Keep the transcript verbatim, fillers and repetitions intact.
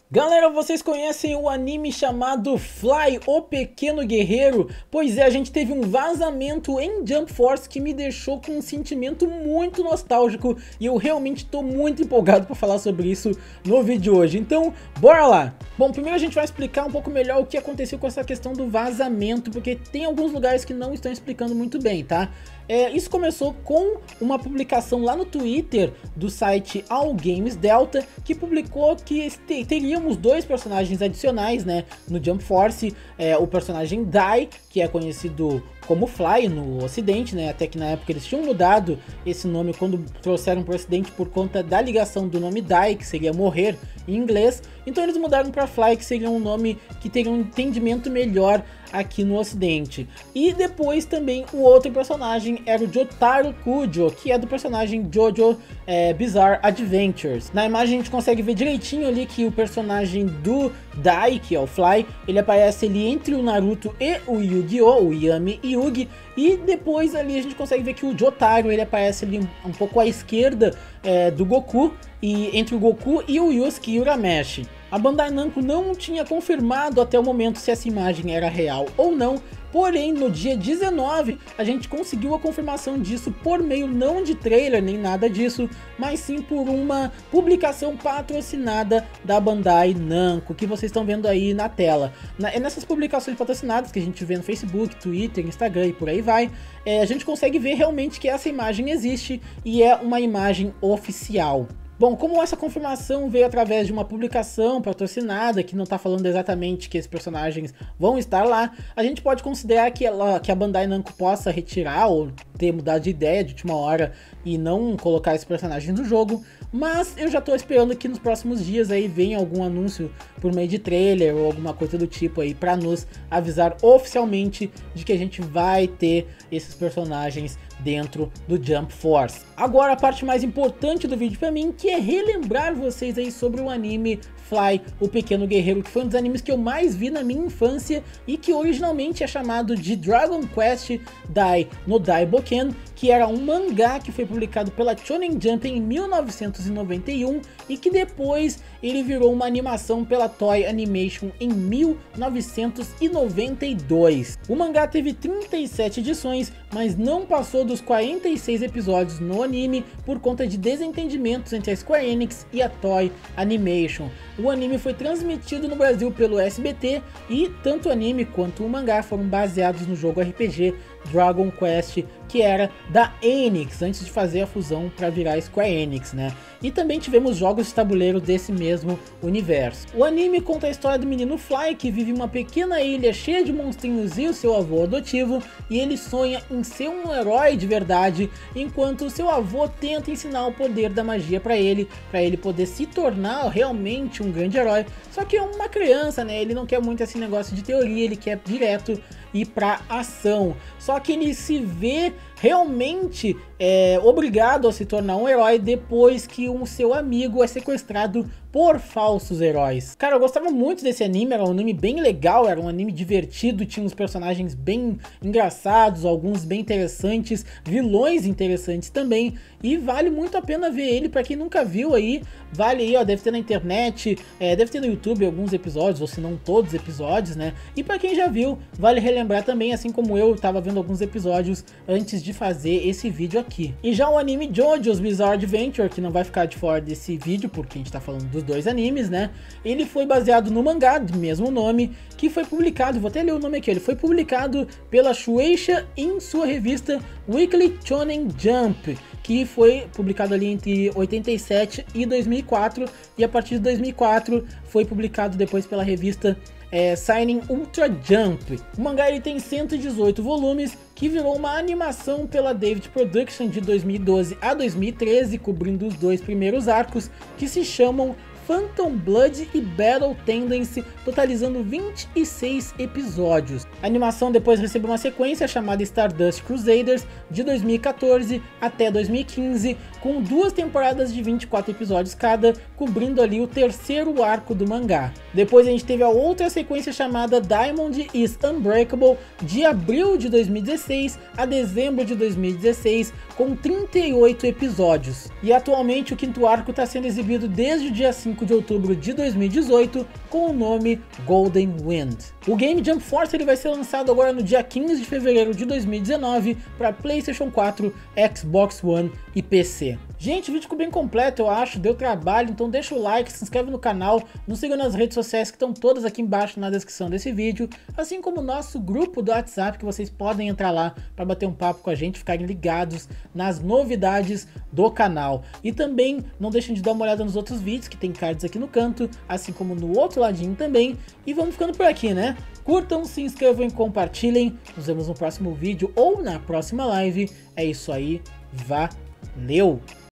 Galera, vocês conhecem o anime chamado Fly, o Pequeno Guerreiro? Pois é, a gente teve um vazamento em Jump Force que me deixou com um sentimento muito nostálgico e eu realmente estou muito empolgado para falar sobre isso no vídeo de hoje. Então, bora lá! Bom, primeiro a gente vai explicar um pouco melhor o que aconteceu com essa questão do vazamento, porque tem alguns lugares que não estão explicando muito bem, tá? É, isso começou com uma publicação lá no Twitter do site All Games Delta, que publicou que teríamos dois personagens adicionais, né, no Jump Force, é, o personagem Dai, que é conhecido como Fly no ocidente, né, até que na época eles tinham mudado esse nome quando trouxeram para o ocidente por conta da ligação do nome Die, que seria morrer em inglês, então eles mudaram para Fly, que seria um nome que teria um entendimento melhor aqui no ocidente. E depois também o outro personagem era o Jotaro Kujo, que é do personagem Jojo é, Bizarre Adventures. Na imagem a gente consegue ver direitinho ali que o personagem do Dai, que é o Fly, ele aparece ali entre o Naruto e o Yu-Gi-Oh!, o Yami Yugi, e depois ali a gente consegue ver que o Jotaro, ele aparece ali um, um pouco à esquerda é, do Goku, e entre o Goku e o Yusuke Urameshi. A Bandai Namco não tinha confirmado até o momento se essa imagem era real ou não, porém no dia dezenove a gente conseguiu a confirmação disso por meio não de trailer nem nada disso, mas sim por uma publicação patrocinada da Bandai Namco, que vocês estão vendo aí na tela. É nessas publicações patrocinadas que a gente vê no Facebook, Twitter, Instagram e por aí vai, é, a gente consegue ver realmente que essa imagem existe e é uma imagem oficial. Bom, como essa confirmação veio através de uma publicação patrocinada, que não está falando exatamente que esses personagens vão estar lá, a gente pode considerar que, ela, que a Bandai Namco possa retirar ou ter mudado de ideia de última hora e não colocar esses personagens no jogo, mas eu já estou esperando que nos próximos dias aí venha algum anúncio por meio de trailer ou alguma coisa do tipo aí para nos avisar oficialmente de que a gente vai ter esses personagens dentro do Jump Force. Agora a parte mais importante do vídeo para mim, que é relembrar vocês aí sobre o anime Fly, o Pequeno Guerreiro, que foi um dos animes que eu mais vi na minha infância e que originalmente é chamado de Dragon Quest Dai no Daiboken, que era um mangá que foi publicado pela Shonen Jump em mil novecentos e noventa e um e que depois ele virou uma animação pela Toei Animation em mil novecentos e noventa e dois. O mangá teve trinta e sete edições, mas não passou dos quarenta e seis episódios no anime por conta de desentendimentos entre a Square Enix e a Toei Animation. O anime foi transmitido no Brasil pelo S B T e tanto o anime quanto o mangá foram baseados no jogo R P G Dragon Quest, que era da Enix, antes de fazer a fusão para virar Square Enix, né? E também tivemos jogos de tabuleiro desse mesmo universo. O anime conta a história do menino Fly, que vive em uma pequena ilha cheia de monstrinhos e o seu avô adotivo, e ele sonha em ser um herói de verdade, enquanto o seu avô tenta ensinar o poder da magia para ele, para ele poder se tornar realmente um grande herói. Só que é uma criança, né? Ele não quer muito esse negócio de teoria, ele quer direto ir pra ação. Só que ele se vê realmente é, obrigado a se tornar um herói depois que um seu amigo é sequestrado por falsos heróis. Cara, eu gostava muito desse anime, era um anime bem legal, era um anime divertido, tinha uns personagens bem engraçados, alguns bem interessantes, vilões interessantes também, e vale muito a pena ver ele, pra quem nunca viu aí, vale aí, ó, deve ter na internet, é, deve ter no YouTube alguns episódios, ou se não todos os episódios, né, e pra quem já viu, vale relembrar também, assim como eu tava vendo alguns episódios antes de fazer esse vídeo aqui. E já o anime Jojo's Bizarre Adventure, que não vai ficar de fora desse vídeo, porque a gente tá falando dos dois animes, né? Ele foi baseado no mangá do mesmo nome, que foi publicado, vou até ler o nome aqui, ele foi publicado pela Shueisha em sua revista Weekly Shonen Jump, que foi publicado ali entre oitenta e sete e dois mil e quatro, e a partir de dois mil e quatro foi publicado depois pela revista É, Signing Ultra Jump. O mangá ele tem cento e dezoito volumes, que virou uma animação pela David Production de dois mil e doze a dois mil e treze, cobrindo os dois primeiros arcos, que se chamam Phantom Blood e Battle Tendency, totalizando vinte e seis episódios. A animação depois recebeu uma sequência chamada Stardust Crusaders, de dois mil e quatorze até dois mil e quinze, com duas temporadas de vinte e quatro episódios cada, cobrindo ali o terceiro arco do mangá. Depois a gente teve a outra sequência chamada Diamond is Unbreakable, de abril de dois mil e dezesseis a dezembro de dois mil e dezesseis, com trinta e oito episódios. E atualmente o quinto arco está sendo exibido desde o dia cinco de outubro de dois mil e dezoito, com o nome Golden Wind. O game Jump Force ele vai ser lançado agora no dia quinze de fevereiro de dois mil e dezenove para PlayStation quatro, Xbox One e P C. Gente, o vídeo ficou bem completo, eu acho, deu trabalho, então deixa o like, se inscreve no canal, nos siga nas redes sociais que estão todas aqui embaixo na descrição desse vídeo, assim como o nosso grupo do WhatsApp, que vocês podem entrar lá para bater um papo com a gente, ficarem ligados nas novidades do canal. E também não deixem de dar uma olhada nos outros vídeos, que tem cards aqui no canto, assim como no outro ladinho também, e vamos ficando por aqui, né? Curtam, se inscrevam e compartilhem, nos vemos no próximo vídeo ou na próxima live, é isso aí, valeu!